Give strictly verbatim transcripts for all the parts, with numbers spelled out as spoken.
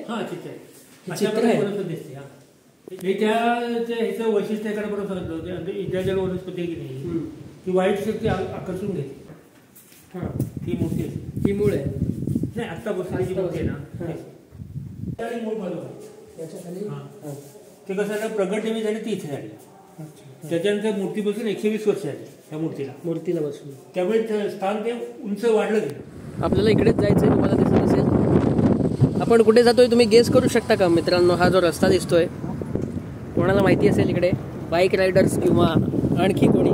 हां चित्र आहे. चित्र आहे वनस्पती दिसते. हां हे त्या ह्याचं वैशिष्ट्याकडे पण सांगितलं होतं. इतर वनस्पती आहे की नाही ती वाईट शक्ती आकर्षून घेते. हां ती मोठी आहे. ही मूळ आहे नाही आत्ता बसण्याची मोठी आहे ना त्याची मूळ बाजू याच्या खाली. हां ते कसं झालं प्रगट देवी झाली ती इथे झाली. त्याच्यानंतर मूर्ती बसून एकशे वीस वर्ष झाली त्या मूर्तीला मूर्तीला बसून. त्यामुळे स्थान ते उंच वाढलं गेलं. आपल्याला इकडेच जायचं आहे. तुम्हाला दिसत असेल आपण कुठे जातोय तुम्ही गेस करू शकता का मित्रांनो? हा जो रस्ता दिसतोय कोणाला माहिती असेल इकडे बाईक रायडर्स किंवा आणखी कोणी?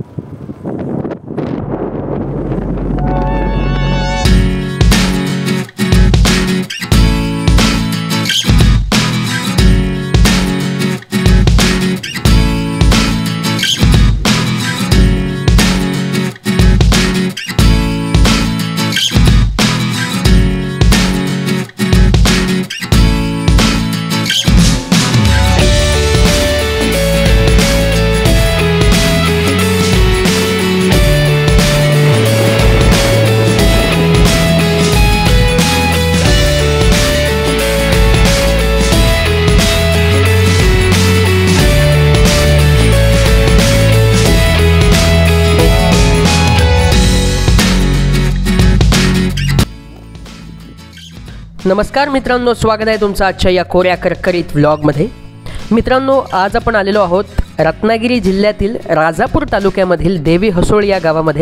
नमस्कार मित्रांनो, स्वागत आहे तुमचं आजच्या या कोऱ्या करकरीत व्लॉगमध्ये. मित्रांनो आज आपण आलेलो आहोत रत्नागिरी जिल्ह्यातील राजापूर तालुक्यामधील देवी हसोळ या गावामध्ये.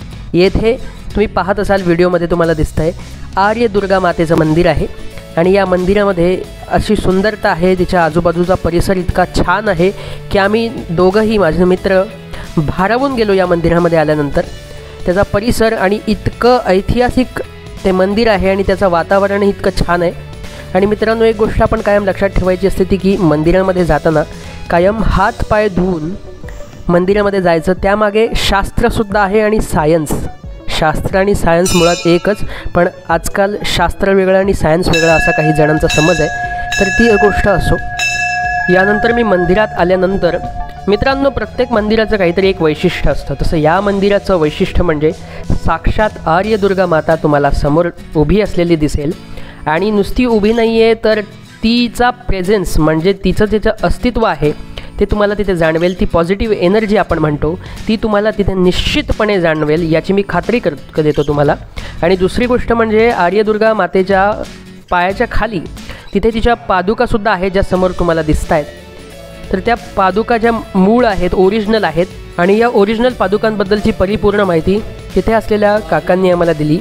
येथे तुम्ही पाहत असाल व्हिडिओमध्ये तुम्हाला दिसतं आहे आर्य दुर्गा मातेचं मंदिर आहे. आणि या मंदिरामध्ये अशी सुंदरता आहे, तिच्या आजूबाजूचा परिसर इतका छान आहे की आम्ही दोघंही माझे मित्र भारावून गेलो या मंदिरामध्ये आल्यानंतर. त्याचा परिसर आणि इतकं ऐतिहासिक ते मंदिर आहे आणि त्याचं वातावरण इतकं छान आहे. आणि मित्रांनो एक गोष्ट आपण कायम लक्षात ठेवायची असते ती की मंदिरामध्ये जाताना कायम हात पाय धुवून मंदिरामध्ये जायचं. त्यामागे शास्त्रसुद्धा आहे आणि सायन्स. शास्त्र आणि सायन्स मुळात एकच, पण आजकाल शास्त्र वेगळं आणि सायन्स वेगळं असा काही जणांचा समज आहे. तर ती गोष्ट असो. यानंतर मी मंदिरात आल्यानंतर मित्रांनो प्रत्येक मंदिराचं काहीतरी एक वैशिष्ट्य असतं. तसं या मंदिराचं वैशिष्ट्य म्हणजे साक्षात आर्य दुर्गा माता तुम्हाला समोर उभी असलेली दिसेल. आणि नुसती उभी नाही आहे तर तिचा प्रेझेन्स म्हणजे तिचं तिचं अस्तित्व आहे ते तुम्हाला तिथे जाणवेल. ती पॉझिटिव्ह एनर्जी आपण म्हणतो ती तुम्हाला तिथे निश्चितपणे जाणवेल याची मी खात्री कर देतो तुम्हाला. आणि दुसरी गोष्ट म्हणजे आर्य दुर्गा मातेच्या पायाच्या खाली तिथे तिच्या पादुकासुद्धा आहेत ज्या समोर तुम्हाला दिसत आहेत. तर त्या पादुका ज्या मूळ आहेत, ओरिजिनल आहेत. आणि या ओरिजिनल पादुकांबद्दलची परिपूर्ण माहिती तिथे असलेल्या काकांनी आम्हाला दिली.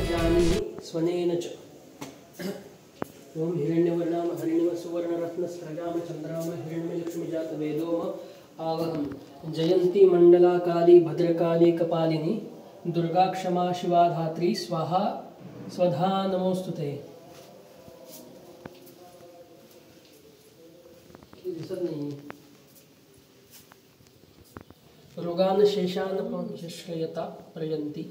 ओम हिरण्यवर्णाम हरिणीव सुवर्णरत्न स्रजाम चंद्राम हिरण्यलक्ष्मीजात वेदोम आवहम जयंती मंडला काली भद्रकाली कपालिनी दुर्गा क्षमा शिवा धात्री स्वाहा स्वधा नमोस्तुते. दिसत नाही. रोगान शेषान पंचश्रयता प्रयंती.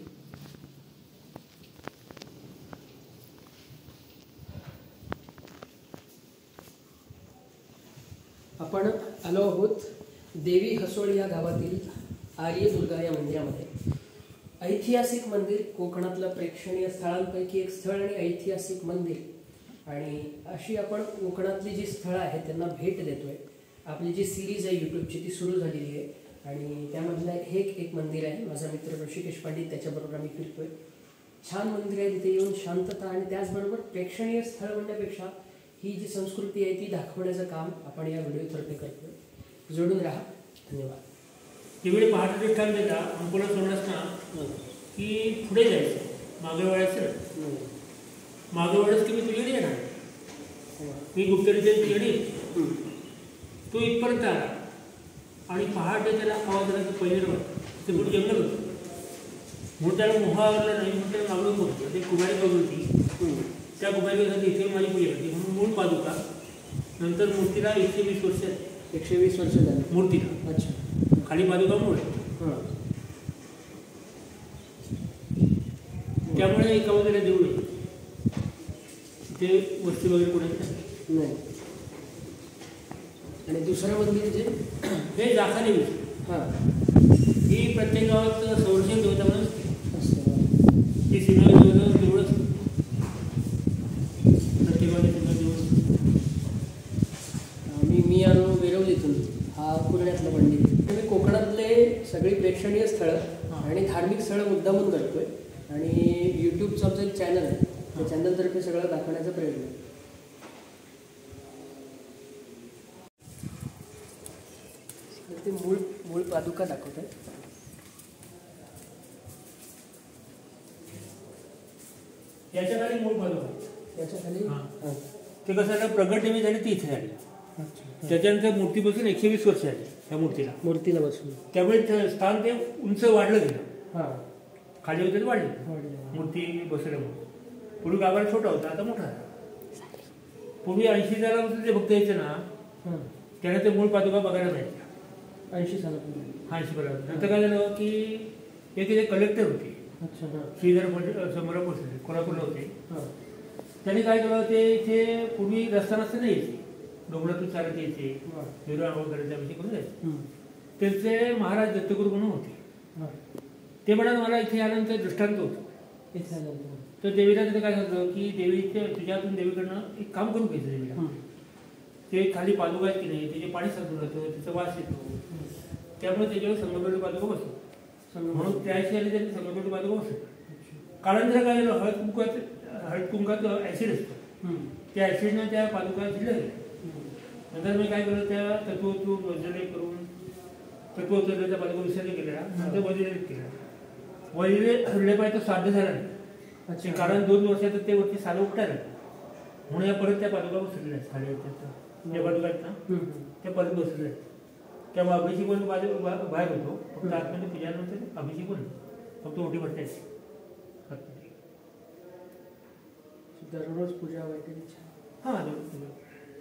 आपण आलो आहोत देवी हसोळ या गावातील आर्य दुर्गा या मंदिरामध्ये. ऐतिहासिक मंदिर, कोकणातलं प्रेक्षणीय स्थळांपैकी एक स्थळ आणि ऐतिहासिक मंदिर. आणि अशी आपण कोकणातली जी स्थळं आहेत त्यांना भेट देतोय. आपली जी सिरीज आहे यूट्यूबची ती सुरू झालेली आहे आणि त्यामधलं हे एक मंदिर आहे. माझा मित्र ऋषिकेश पंडित त्याच्याबरोबर आम्ही फिरतोय. छान मंदिर आहे. तिथे येऊन शांतता आणि त्याचबरोबर प्रेक्षणीय स्थळ म्हणण्यापेक्षा ही जी संस्कृती आहे ती दाखवण्याचं काम आपण या व्हिडिओतर्फे करतोय. जोडून राहा. धन्यवाद. त्यावेळी पहाटे ठिकाण देता अंकोला सोडण्यास की पुढे जायचं, मागे वळायचं. मागे वळस की मी तुझ्याकडे येणार, मी गुप्तरीचे तुझ्याकडे तो इथपर्यंत आला आणि पहाटे त्याला आवाज आला की पहिले ते पुढे जंगल होतं. म्हणून त्याला मोह आवडला नाही म्हणून त्याला मागून बघतो. ते कुमारी बघ होती. त्या कुमारीसाठी इथे माझी पूजा होती म्हणून मूळ पादुका. नंतर मूर्तीला एकशे वीस वर्ष एकशे वीस वर्ष झाली मूर्तीला. अच्छा. खाली पादुका मूळ आहे. त्यामुळे एका वगैरे देऊळ आहे ते वस्ती वगैरे कोणाची नाही. आणि दुसरं मंदिर जे हे जाखा देवी. हां ही प्रत्येक गावात संरक्षण देवता म्हणून असते. ती सीमा देवता देवळ असते. प्रत्येक गावात देवळ प्रेक्षणीय स्थळं आणि धार्मिक स्थळं मुद्दामून करतोय आणि यूट्यूबचं आमचं एक चॅनल आहे त्या चॅनलतर्फे सगळं दाखवण्याचा प्रयत्न आहे. ते मूळ मूळ पादुका दाखवत आहे. याच्या खाली मूळ पादुका याच्या खाली ते कसं झालं प्रगट देवी झाली ती इथे झाली. त्याच्यानंतर मूर्ती बसून एकशे वीस वर्ष झाली त्या मूर्तीला मूर्तीला बसून त्यामुळे ते स्थान ते उंच वाढलं गेलं. हां खाली होते वाढले मूर्ती बसल्यामुळे. पूर्वी गावाला छोटा होता आता मोठा झाला. पूर्वी ऐंशी हजारापासून जे भक्त यायचे ना त्याने ते मूळ पादुका बघायला मिळायच्या. ऐंशी सालापूर्वी हा ऐंशी पर्यंत. नंतर काय झालं की एक इथे कलेक्टर होते. अच्छा हां श्रीधर समोर पोहोचले कोल्हापूरला होते. त्यांनी काय केलं ते इथे पूर्वी रस्ता नसताना यायचे डोंगरातून चालत यायचे हिरो आंघोळ करायचे अभिषेक करून जायचे. त्यांचे महाराज दत्तगुरू म्हणून होते. ते म्हणाले मला इथे आल्यानंतर दृष्टांत होतो. इथे तर देवीला तिथे काय सांगतं की देवीच्या तुझ्यातून देवीकडनं एक काम करून घ्यायचं देवीला. ते खाली पादुका आहेत की नाही त्याचे पाणी साचून जातं त्याचा वास येतो त्यामुळे त्याच्यावर संगमरवरी पादुका बसतो म्हणून त्याशी आले त्यांनी संगमरवरी पादुका बसतो. कालांतर काय झालं हळद कुंकात हळद कुंकात ॲसिड असतं त्या ॲसिडनं त्या पादुका झिडल्या गेल्या. नंतर मी काय केलं त्या तत्वतू वज्रलेप करून तत्वोत्तराच्या पादुका विसर्जन केल्या. नंतर वज्रलेप केला. वज्रलेप आहे तो साध्य झाला नाही कारण दोन वर्षात ते वरती सालं उठटायला म्हणून या परत त्या पादुका बसलेल्या आहेत खाली ज्या पादुका आहेत ना त्या परत बसलेल्या आहेत. त्यामुळे अभिषेक पण बाहेर होतो फक्त आतमध्ये पूजानंतर अभिषेक पण फक्त ओटी भरतायची. दररोज पूजा वगैरे हां दररोज पूजा.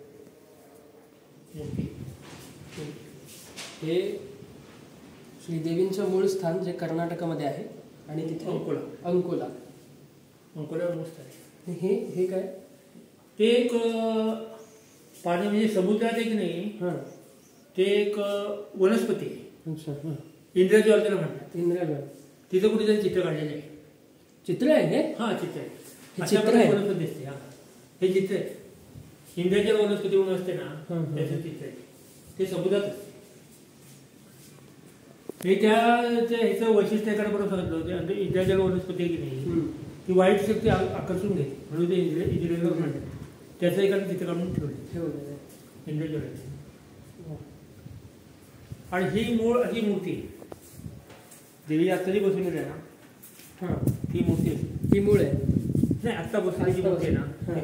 हे श्रीदेवींचं मूळ स्थान जे कर्नाटकामध्ये आहे आणि तिथे अंकोला अंकोला अंकोला मस्त आहे. हे हे काय ते एक पाणी म्हणजे समुद्रात एक नाही हां ते एक वनस्पती आहे. अच्छा इंद्रज्वाल त्याला म्हणतात. इंद्रज्वाल तिथं कुठेतरी चित्र काढलेलं आहे. चित्र आहे हे हा चित्र आहे. चित्र आहे वनस्पती दिसते. हा हे चित्र आहे. इंद्रज्वाल वनस्पती म्हणून असते ना त्याचं चित्र आहे. ते समुद्रात असते. हे त्या ह्याचं वैशिष्ट्याकडे पण सांगितलं होतं. इंद्रज्वाल वनस्पती आहे की नाही ती वाईट शक्ती आकर्षून घेते म्हणून ते इंद्रज्वाल म्हणतात. त्याचं एखादं चित्र काढून ठेवले ठेवलं इंद्रज्वाल. आणि ही मूळ ही मूर्ती देवी आत्ता जी बसवलेली आहे ना हां ती मूर्ती ही मूळ आहे नाही आत्ता बसवलेली जी मूर्ती आहे ना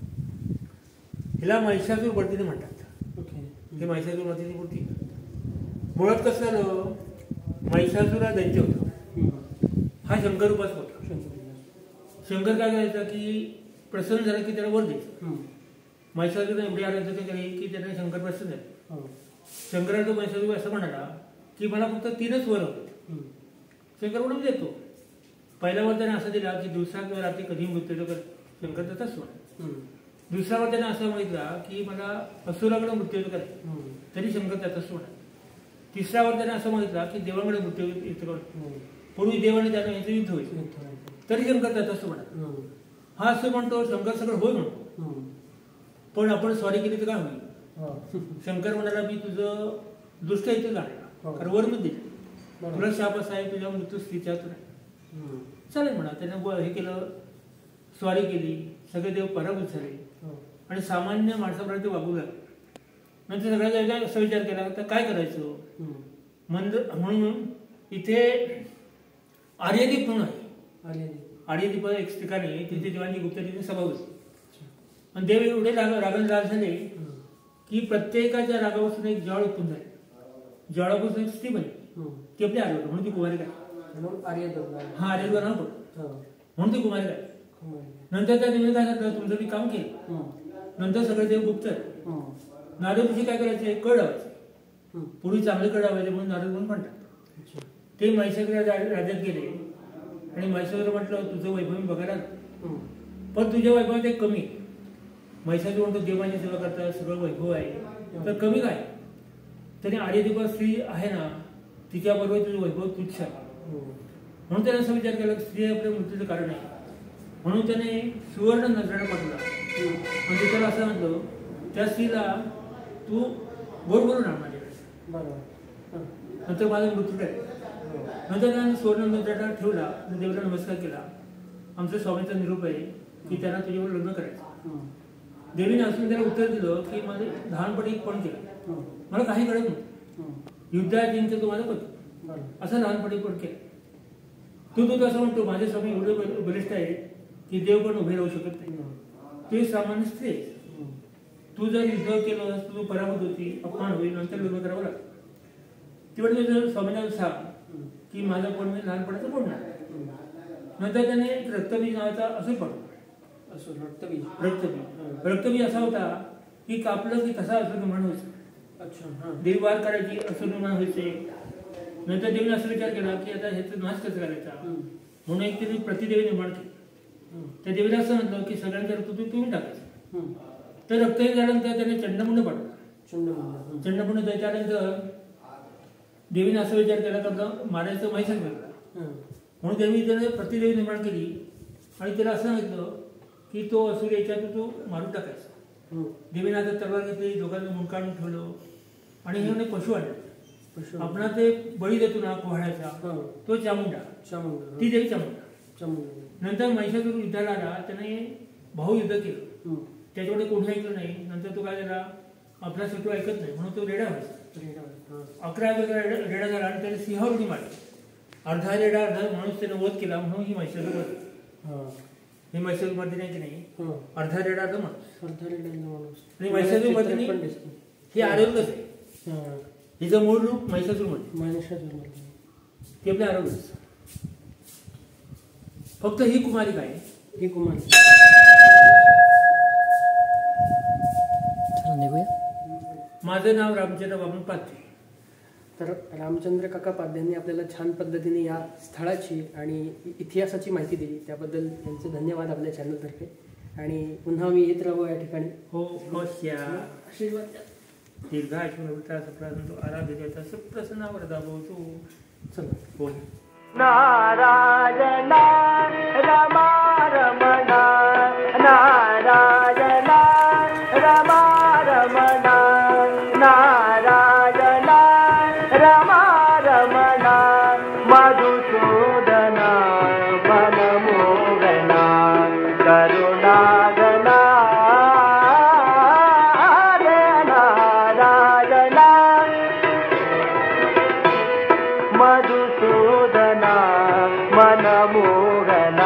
हिला महिषासूर मर्दिनी म्हणतात. ही महिषासूर मर्दिनी मूर्ती. मुळात कसं झालं महिषासूर हा दैत्य होता. हा शंकर उपासक होता. शंकर काय करायचा की प्रसन्न झाला की त्याला वर द्यायचं. महिषासूर एवढी आराधना केली की त्याने शंकर प्रसन्न झाले. शंकराला तो महिषासूर असं म्हणाला की मला फक्त तीनच वर होते. शंकर म्हणून देतो. पहिल्या वर त्याने असं दिला की दिवसा किंवा रात्री कधी मृत्यू कर शंकर त्याचाच सोडा. दुसऱ्या वर त्याने असं मागितला की मला असुराकडे मृत्यू कर तरी शंकर त्याचाच सोडा. तिसऱ्या वर त्याने असं मागितला की देवाकडे मृत्यू युद्ध कर पूर्वी देवाने त्यानं याचं युद्ध होईल तरी शंकर त्याचाच सोडा. हा असं म्हणतो शंकर सगळं होय म्हणतो पण आपण स्वारी केली तर काय होईल. शंकर म्हणाला मी तुझं दृष्ट इथे जाणार कारण वर मध्ये तुला शाप असा आहे तुझ्या मृत्यू स्त्रीच्या तुला चालेल म्हणा. त्याने हे केलं स्वारी केली सगळे देव पराभूत झाले आणि सामान्य माणसापर्यंत वागू लागले. नंतर सगळ्या असा विचार केला तर काय करायचं मंद म्हणून इथे आर्यदीप म्हणून आहे. आर्यदीप एक ठिकाणी तिथे देवांची गुप्त तिथे सभा बसली आणि देव एवढे राग रागाला राग झाले की प्रत्येकाच्या रागापासून एक ज्वाळ उत्पन्न झाले. ज्वाळापासून एक स्त्री बनली ती आपली आर्यवर म्हणून ती कुमारी काय हा आर्यवर नाव पडतो म्हणून ती कुमारी काय. नंतर त्या देवीने काय सांगितलं तुमचं मी काम केलं. नंतर सगळे देव गुप्त नारद ऋषी काय करायचे कळ लावायचे. पूर्वी चांगले कळ लावायचे म्हणून नारद म्हणून म्हणतात. ते महिषासूर राज्यात गेले आणि महिषासूर म्हटलं तुझं वैभव मी बघायला पण तुझ्या वैभवात एक कमी. महिषासूर म्हणतो देवाची सेवा करता सगळं वैभव आहे तर कमी काय. तरी आर्यदीपा स्त्री आहे ना तिच्याबरोबर तुझं वैभव तुच्छ आहे. म्हणून त्याने असा विचार केला की स्त्री आपल्या मृत्यूचं कारण आहे. म्हणून त्याने सुवर्ण नजराणा पाठवला म्हणजे त्याला असं म्हणलं त्या स्त्रीला तू गोड करून आण माझ्याकडे नंतर माझा मृत्यू आहे नंतर त्याने सुवर्ण मुद्रा ठेवला, देवाला नमस्कार केला. आमच्या स्वामीचा निरोप आहे की त्यांना तुझ्यावर लग्न करायचं. देवीने असून त्याला उत्तर दिलं की माझे लहानपणी पण केलं, मला काही कळत नव्हतं, युद्धात जिंकतो तो माझा पती, असं लहानपणी पण केलं. तू तू असं म्हणतो माझे स्वामी एवढे बलिष्ठ आहे की देव पण उभे राहू शकत नाही. तू एक सामान्य स्त्री आहेस. तू जर युद्ध केलं तू पराभूत होती, अपमान होईल, नंतर लग्न करावं लागतं. तेवढं जर स्वामींना सांग की माझा पण मी लहानपणाचं बोलणार. नंतर त्याने एक रक्तबीज नावाचा असं पडतो. असं रक्तबीज रक्तबीज रक्तबीज असा होता की कापलं की कसा असं निर्माण व्हायचं. अच्छा. देवी वार करायची, असं निर्माण व्हायचे. नंतर देवीने असा विचार केला की आता ह्याचा नाश कसं करायचा, म्हणून एक तिने प्रतिदेवी निर्माण केली. त्या देवीला असं म्हटलं की सगळ्यांचं रक्त तू पिऊन टाकायचं. तर रक्तहीन झाल्यानंतर त्याने चंडमुंड पाठवला. चंडमुंड चंडमुंड त्याच्यानंतर देवीने असा विचार केला का मारायचं मैसाक मिळाला, म्हणून देवी त्याने प्रतिदेवी निर्माण केली आणि त्याला असं सांगितलं की तो असुर याच्यात तो मारून टाकायचा. देवीने आता तलवार घेतली, दोघांना मुंडकाळून ठेवलं आणि हे म्हणे पशु आणले. आपला ते बळी देतो ना पोहण्याचा, तो चामुंडा, चामुंडा ती देवी चामुंडा. चामुंडा नंतर महिषासुर युद्धाला आला, त्याने भाऊ युद्ध केलं, त्याच्याकडे कोणी ऐकलं नाही. नंतर तो काय झाला, आपला शत्रू ऐकत नाही म्हणून तो रेडा व्हायचा. अकरा रेडा झाला आणि त्याने सिंहावर उडी मारली. अर्धा रेडा अर्धा माणूस त्याने वध केला, म्हणून ही महिषासुर वध. ही महिषासुर मर्दिनी आहे की नाही, अर्धा रेडा अर्धा माणूस. अर्धा रेडा माणूस आणि महिषासुर मर्दिनी ही आरोग्यच आहे. हिचं मूळ रूप महिषासुर मर्दिनी, महिषासुर ती आपल्या आरोग्यच. फक्त ही कुमारिका आहे. ही कुमारी निघूया. माझं नाव रामचंद्र बाबू पाध्ये. तर रामचंद्र काका पाध्ये यांनी आपल्याला छान पद्धतीने या स्थळाची आणि इतिहासाची माहिती दिली, त्याबद्दल त्यांचे धन्यवाद आपल्या चॅनलतर्फे. आणि पुन्हा मी येत राहू या ठिकाणी. हो आशीर्वाद द्या. दीर्घायुष्य आराध्य देवता सुप्रसन्नावर दाबवतो. चला बोल. नारायण रमा रमण नारायण रमा रमण नारायण रमा रमण मधुसूदन मनमोहन करुणागण नारायण मधुसूदन मनमोहना.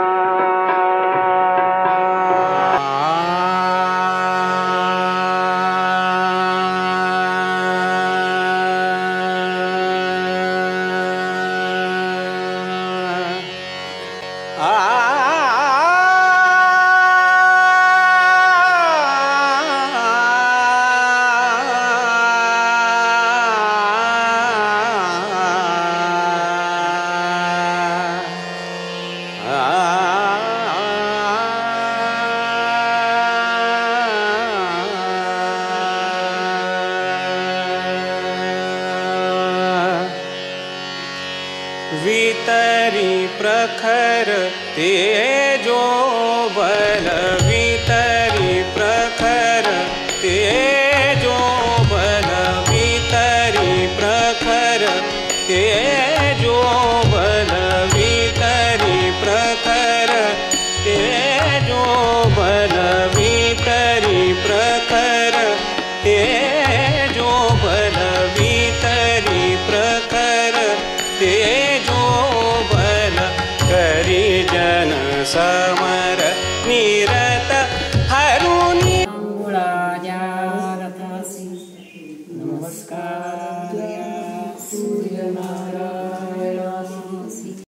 वितरी प्रखर तेजो बल वितरी प्रखर तेजो बल वितरी प्रखर तेजो बल वितरी प्रखर तेजो बल वितरी प्रखर तेजो बल वितरी प्रखर तेजो बल करी जन सम